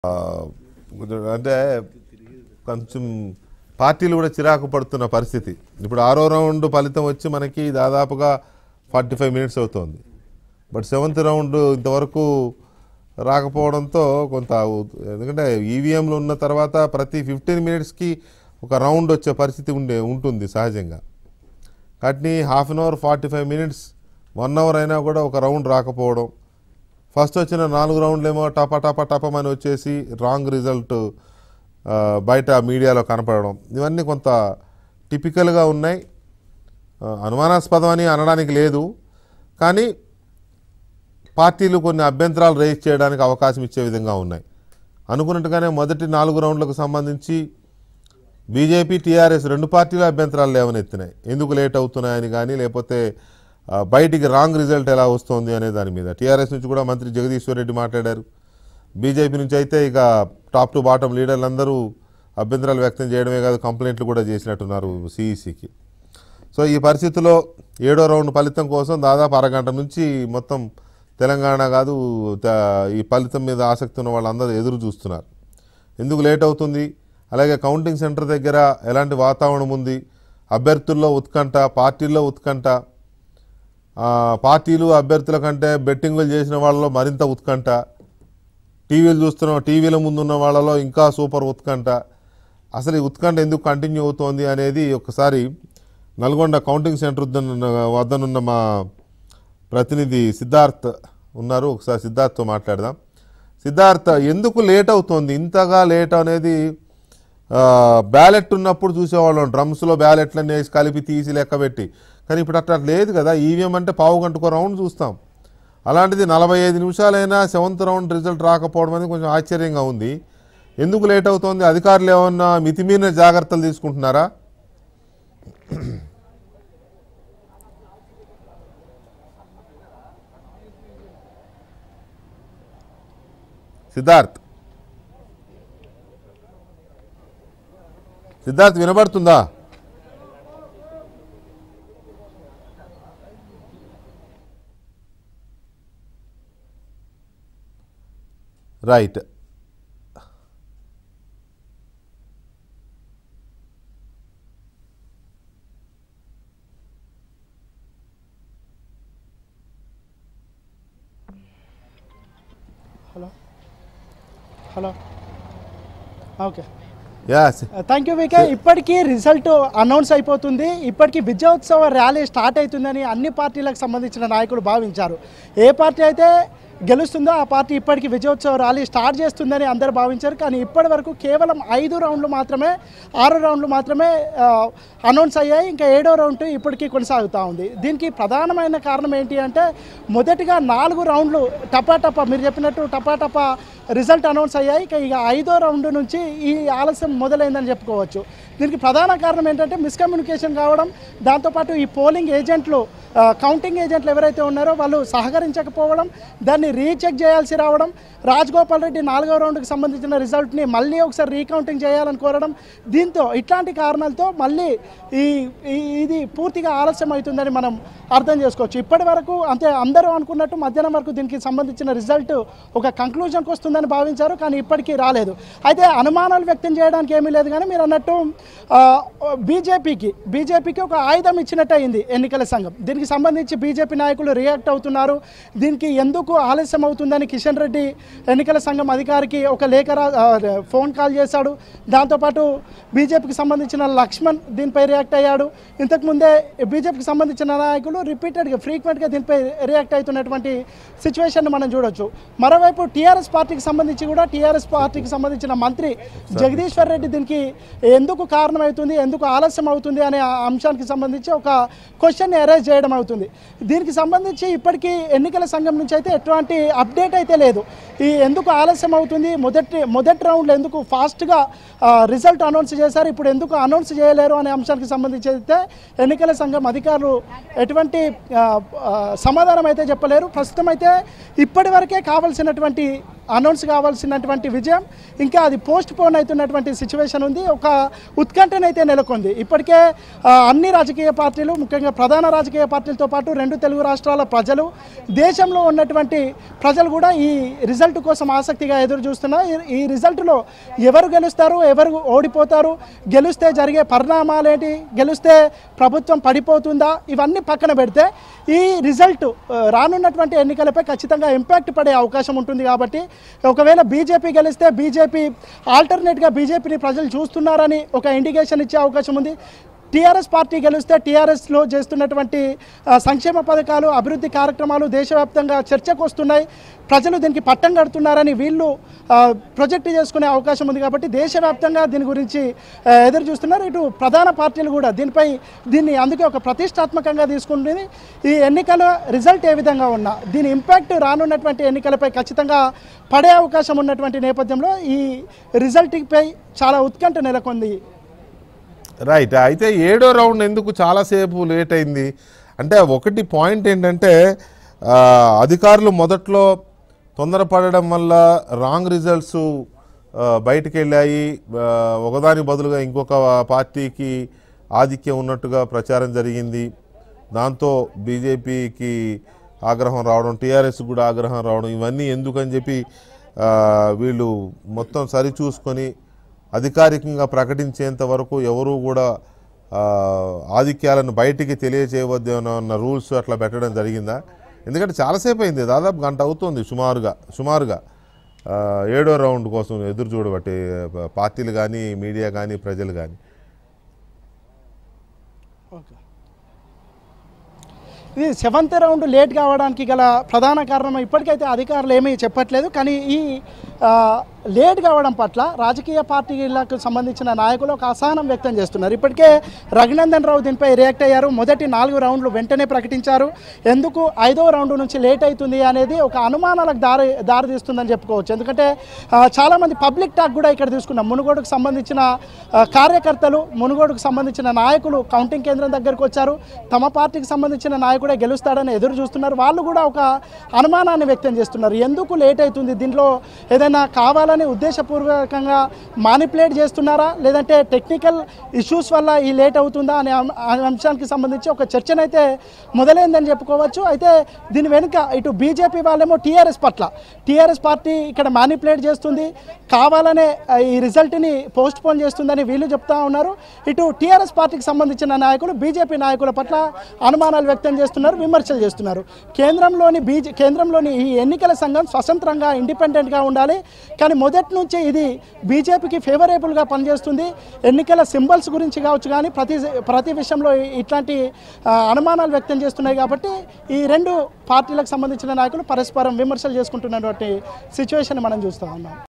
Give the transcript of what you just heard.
అంటే కొంచెం పార్టీలు కూడా చిరాకు పడుతున్న పరిస్థితి. ఇప్పుడు 6వ రౌండ్ ఫలితం వచ్చి మనకి దాదాపుగా 45 మినిట్స్ అవుతుంది. బట్ 7th రౌండ్ ఇంతవరకు రాకపోవడంతో కొంత, ఎందుకంటే ఈవీఎంలు ఉన్న తర్వాత ప్రతి 15 మినిట్స్కి ఒక రౌండ్ వచ్చే పరిస్థితి ఉంటుంది సహజంగా. వాటిని half an hour 45 minutes 1 hour అయినా కూడా ఒక రౌండ్ రాకపోవడం, ఫస్ట్ వచ్చిన 4 రౌండ్లేమో టపమని వచ్చేసి రాంగ్ రిజల్ట్ బయట మీడియాలో కనపడడం, ఇవన్నీ కొంత టిపికల్గా ఉన్నాయి. అనుమానాస్పదం అని అనడానికి లేదు, కానీ పార్టీలు కొన్ని అభ్యంతరాలు రేజ్ చేయడానికి అవకాశం ఇచ్చే విధంగా ఉన్నాయి. అనుకున్నట్టుగానే మొదటి 4 రౌండ్లకు సంబంధించి బీజేపీ టీఆర్ఎస్ 2 పార్టీలు అభ్యంతరాలు లేవనెత్తినాయి. ఎందుకు లేట్ అవుతున్నాయని కానీ, లేకపోతే బయటికి రాంగ్ రిజల్ట్ ఎలా వస్తుంది అనే దాని మీద. టీఆర్ఎస్ నుంచి కూడా మంత్రి జగదీశ్వర్ రెడ్డి మాట్లాడారు. బీజేపీ నుంచి అయితే ఇక టాప్ టు బాటం లీడర్లందరూ అభ్యంతరాలు వ్యక్తం చేయడమే కాదు, కంప్లైంట్లు కూడా చేసినట్టున్నారు సిఈసికి. సో ఈ పరిస్థితుల్లో 7వ రౌండ్ ఫలితం కోసం దాదాపు అరగంట నుంచి మొత్తం తెలంగాణ కాదు ఈ ఫలితం మీద ఆసక్తి ఉన్న వాళ్ళందరూ ఎదురు చూస్తున్నారు. ఎందుకు లేట్ అవుతుంది, అలాగే కౌంటింగ్ సెంటర్ దగ్గర ఎలాంటి వాతావరణం ఉంది, అభ్యర్థుల్లో ఉత్కంఠ, పార్టీల్లో ఉత్కంఠ, పార్టీలు అభ్యర్థుల కంటే బెట్టింగులు చేసిన వాళ్ళలో మరింత ఉత్కంఠ, టీవీల ముందున్న వాళ్ళలో ఇంకా సూపర్ ఉత్కంఠ. అసలు ఈ ఉత్కంఠ ఎందుకు కంటిన్యూ అవుతోంది అనేది ఒకసారి నల్గొండ కౌంటింగ్ సెంటర్ వద్దనున్న మా ప్రతినిధి సిద్ధార్థ్ ఉన్నారు, ఒకసారి సిద్ధార్థ్తో మాట్లాడదాం. సిద్ధార్థ్, ఎందుకు లేట్ అవుతోంది, ఇంతగా లేట్ అనేది? బ్యాలెట్ ఉన్నప్పుడు చూసేవాళ్ళం, డ్రమ్స్లో బ్యాలెట్లన్నీ వేసి కలిపి తీసి లెక్కబెట్టి, కానీ ఇప్పుడు అట్లా లేదు కదా. ఈవీఎం అంటే పావు గంటకో రౌండ్ చూస్తాం, అలాంటిది 45 నిమిషాలైనా 7th రౌండ్ రిజల్ట్ రాకపోవడం అనేది కొంచెం ఆశ్చర్యంగా ఉంది. ఎందుకు లేట్ అవుతోంది? అధికారులు ఏమన్నా మితిమీరిన జాగ్రత్తలు తీసుకుంటున్నారా? సిద్ధార్థ్ వినబడుతుందా? Right. Hello, okay, thank you వికే. ఇప్పటికీ రిజల్ట్ అనౌన్స్ అయిపోతుంది, ఇప్పటికీ విజయోత్సవ ర్యాలీ స్టార్ట్ అవుతుందని అన్ని పార్టీలకు సంబంధించిన నాయకులు భావించారు. ఏ పార్టీ అయితే గెలుస్తుందో ఆ పార్టీ ఇప్పటికీ విజయోత్సవ ర్యాలీ స్టార్ట్ చేస్తుందని అందరూ భావించారు. కానీ ఇప్పటి వరకు కేవలం 5 రౌండ్లు మాత్రమే, 6 రౌండ్లు మాత్రమే అనౌన్స్ అయ్యాయి. ఇంకా 7వ రౌండ్ ఇప్పటికీ కొనసాగుతూ ఉంది. దీనికి ప్రధానమైన కారణం ఏంటి అంటే, మొదటిగా 4 రౌండ్లు టపా మీరు చెప్పినట్టు టపా రిజల్ట్ అనౌన్స్ అయ్యాయి. ఇక 5వ రౌండ్ నుంచి ఈ ఆలస్యం మొదలైందని చెప్పుకోవచ్చు. దీనికి ప్రధాన కారణం ఏంటంటే మిస్కమ్యూనికేషన్ కావడం, దాంతోపాటు ఈ పోలింగ్ ఏజెంట్లు, కౌంటింగ్ ఏజెంట్లు ఎవరైతే ఉన్నారో వాళ్ళు సహకరించకపోవడం, దాన్ని రీచెక్ చేయాల్సి రావడం, రాజగోపాల్ రెడ్డి 4వ రౌండ్కి సంబంధించిన రిజల్ట్ని మళ్ళీ ఒకసారి రీకౌంటింగ్ చేయాలని కోరడం, దీంతో ఇట్లాంటి కారణాలతో మళ్ళీ ఇది పూర్తిగా ఆలస్యం అవుతుందని మనం అర్థం చేసుకోవచ్చు. ఇప్పటి వరకు అంతే అందరూ అనుకున్నట్టు మధ్యాహ్నం వరకు దీనికి సంబంధించిన రిజల్ట్ ఒక కంక్లూజన్కి వస్తుందని భావించారు, కానీ ఇప్పటికీ రాలేదు. అయితే అనుమానాలు వ్యక్తం చేయడానికి ఏమీ లేదు, కానీ మీరు అన్నట్టు బీజేపీకి ఒక ఆయుధం ఇచ్చినట్టు అయింది ఎన్నికల సంఘం. దీనికి సంబంధించి బీజేపీ నాయకులు రియాక్ట్ అవుతున్నారు. దీనికి ఎందుకు ఆలస్యం అవుతుందని కిషన్ రెడ్డి ఎన్నికల సంఘం అధికారికి ఒక లేఖ ఫోన్ కాల్ చేశాడు. దాంతోపాటు బీజేపీకి సంబంధించిన లక్ష్మణ్ దీనిపై రియాక్ట్ అయ్యాడు. ఇంతకుముందే బీజేపీకి సంబంధించిన నాయకులు రిపీటెడ్గా ఫ్రీక్వెంట్గా దీనిపై రియాక్ట్ అవుతున్నటువంటి సిచ్యువేషన్ మనం చూడొచ్చు. మరోవైపు టీఆర్ఎస్ పార్టీకి సంబంధించిన మంత్రి జగదీశ్వర్ రెడ్డి దీనికి ఎందుకు కారణమవుతుంది, ఎందుకు ఆలస్యం అవుతుంది అనే అంశానికి సంబంధించి ఒక క్వశ్చన్ అరైజ్ చేయడం అవుతుంది. దీనికి సంబంధించి ఇప్పటికీ ఎన్నికల సంఘం నుంచి అయితే ఎటువంటి అప్డేట్ అయితే లేదు. ఈ ఎందుకు ఆలస్యం అవుతుంది, మొదటి రౌండ్లో ఎందుకు ఫాస్ట్గా రిజల్ట్ అనౌన్స్ చేశారు, ఇప్పుడు ఎందుకు అనౌన్స్ చేయలేరు అనే అంశానికి సంబంధించి అయితే ఎన్నికల సంఘం అధికారులు ఎటువంటి ఎటువంటి సమాధానం అయితే చెప్పలేరు. ప్రస్తుతం అయితే ఇప్పటివరకే కావాల్సినటువంటి అనౌన్స్ కావాల్సినటువంటి విజయం ఇంకా అది పోస్ట్ పోన్ అవుతున్నటువంటి సిచ్యువేషన్ ఉంది. ఒక ఉత్కంఠనైతే నెలకొంది. ఇప్పటికే అన్ని రాజకీయ పార్టీలు, ముఖ్యంగా ప్రధాన రాజకీయ పార్టీలతో పాటు 2 తెలుగు రాష్ట్రాల ప్రజలు, దేశంలో ఉన్నటువంటి ప్రజలు కూడా ఈ రిజల్ట్ కోసం ఆసక్తిగా ఎదురు చూస్తున్నారు. ఈ రిజల్ట్లో ఎవరు గెలుస్తారు, ఎవరు ఓడిపోతారు, గెలిస్తే జరిగే పరిణామాలేంటి, గెలిస్తే ప్రభుత్వం పడిపోతుందా, ఇవన్నీ పక్కన పెడితే ఈ రిజల్ట్ రానున్నటువంటి ఎన్నికలపై ఖచ్చితంగా ఇంపాక్ట్ పడే అవకాశం ఉంటుంది. కాబట్టి ఒకవేళ బీజేపీ గెలిస్తే బీజేపీ ఆల్టర్నేట్గా బీజేపీని ప్రజలు చూస్తున్నారని ఒక ఇండికేషన్ ఇచ్చే అవకాశం ఉంది. టీఆర్ఎస్ పార్టీ గెలిస్తే టీఆర్ఎస్లో చేస్తున్నటువంటి సంక్షేమ పథకాలు, అభివృద్ధి కార్యక్రమాలు దేశవ్యాప్తంగా చర్చకు వస్తున్నాయి, ప్రజలు దీనికి పట్టం కడుతున్నారని వీళ్ళు ప్రొజెక్ట్ చేసుకునే అవకాశం ఉంది. కాబట్టి దేశవ్యాప్తంగా దీని గురించి ఎదురు చూస్తున్నారు. ఇటు ప్రధాన పార్టీలు కూడా దీన్ని అందుకే ఒక ప్రతిష్టాత్మకంగా తీసుకుంటుంది. ఈ ఎన్నికల రిజల్ట్ ఏ విధంగా ఉన్నా దీని ఇంపాక్ట్ రానున్నటువంటి ఎన్నికలపై ఖచ్చితంగా పడే అవకాశం ఉన్నటువంటి నేపథ్యంలో ఈ రిజల్ట్పై చాలా ఉత్కంఠ నెలకొంది. రైట్. అయితే 7వ రౌండ్ ఎందుకు చాలాసేపు లేట్ అయింది అంటే ఒకటి పాయింట్ ఏంటంటే అధికారులు మొదట్లో తొందరపడడం వల్ల రాంగ్ రిజల్ట్స్ బయటికి వెళ్ళాయి. ఒకదాని బదులుగా ఇంకొక పార్టీకి ఆధిక్యం ఉన్నట్టుగా ప్రచారం జరిగింది. దాంతో బీజేపీకి ఆగ్రహం రావడం, టీఆర్ఎస్ కూడా ఆగ్రహం రావడం, ఇవన్నీ ఎందుకని చెప్పి వీళ్ళు మొత్తం సరిచూసుకొని అధికారికంగా ప్రకటించేంత వరకు ఎవరు కూడా ఆధిక్యాలను బయటికి తెలియచేయవద్దు అన్న రూల్స్ అట్లా పెట్టడం జరిగిందా? ఎందుకంటే చాలాసేపు అయింది, దాదాపు గంట అవుతుంది సుమారుగా 7వ రౌండ్ కోసం ఎదురు చూడబట్టి పార్టీలు కానీ, మీడియా కానీ, ప్రజలు కానీ. ఓకే, ఇది 7th రౌండ్ లేట్ కావడానికి గల ప్రధాన కారణం ఇప్పటికైతే అధికారులు ఏమీ చెప్పట్లేదు. కానీ ఈ లేట్ కావడం పట్ల రాజకీయ పార్టీలకు సంబంధించిన నాయకులు ఒక అసహనం వ్యక్తం చేస్తున్నారు. ఇప్పటికే రఘునందన్ రావు దీనిపై రియాక్ట్ అయ్యారు. మొదటి 4 రౌండ్లు వెంటనే ప్రకటించారు. ఎందుకు 5వ రౌండ్ నుంచి లేట్ అవుతుంది అనేది ఒక అనుమానాలకు దారితీస్తుందని చెప్పుకోవచ్చు. ఎందుకంటే చాలామంది పబ్లిక్ టాక్ కూడా ఇక్కడ తీసుకున్నాం. మునుగోడుకు సంబంధించిన కార్యకర్తలు, మునుగోడుకు సంబంధించిన నాయకులు కౌంటింగ్ కేంద్రం దగ్గరకు వచ్చారు. తమ పార్టీకి సంబంధించిన నాయకుడే గెలుస్తాడని ఎదురు చూస్తున్నారు. వాళ్ళు కూడా ఒక అనుమానాన్ని వ్యక్తం చేస్తున్నారు. ఎందుకు లేట్ అవుతుంది, దీంట్లో ఏదైనా కావాలని ఉద్దేశపూర్వకంగా మానిపులేట్ చేస్తున్నారా, లేదంటే టెక్నికల్ ఇష్యూస్ వల్ల ఈ లేట్ అవుతుందా అనే అంశానికి సంబంధించి ఒక చర్చనైతే మొదలైందని చెప్పుకోవచ్చు. అయితే దీని వెనుక ఇటు బీజేపీ వాళ్ళేమో టీఆర్ఎస్ పార్టీ ఇక్కడ మానిపులేట్ చేస్తుంది, కావాలనే ఈ రిజల్ట్ని పోస్ట్ పోన్ చేస్తుందని వీళ్ళు చెప్తా ఉన్నారు. ఇటు టీఆర్ఎస్ పార్టీకి సంబంధించిన నాయకులు బీజేపీ నాయకుల పట్ల అనుమానాలు వ్యక్తం చేస్తున్నారు, విమర్శలు చేస్తున్నారు. కేంద్రంలోని ఈ ఎన్నికల సంఘం స్వతంత్రంగా, ఇండిపెండెంట్గా ఉండాలి. కానీ మొదటి నుంచి ఇది బీజేపీకి ఫేవరేబుల్గా పనిచేస్తుంది. ఎన్నికల సింబల్స్ గురించి కావచ్చు, కానీ ప్రతి విషయంలో ఇట్లాంటి అనుమానాలు వ్యక్తం చేస్తున్నాయి. కాబట్టి ఈ 2 పార్టీలకు సంబంధించిన నాయకులు పరస్పరం విమర్శలు చేసుకుంటున్నటువంటి సిచ్యువేషన్ మనం చూస్తూ ఉన్నాం.